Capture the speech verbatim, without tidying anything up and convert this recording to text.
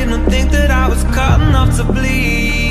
didn't think that I was cut enough to bleed.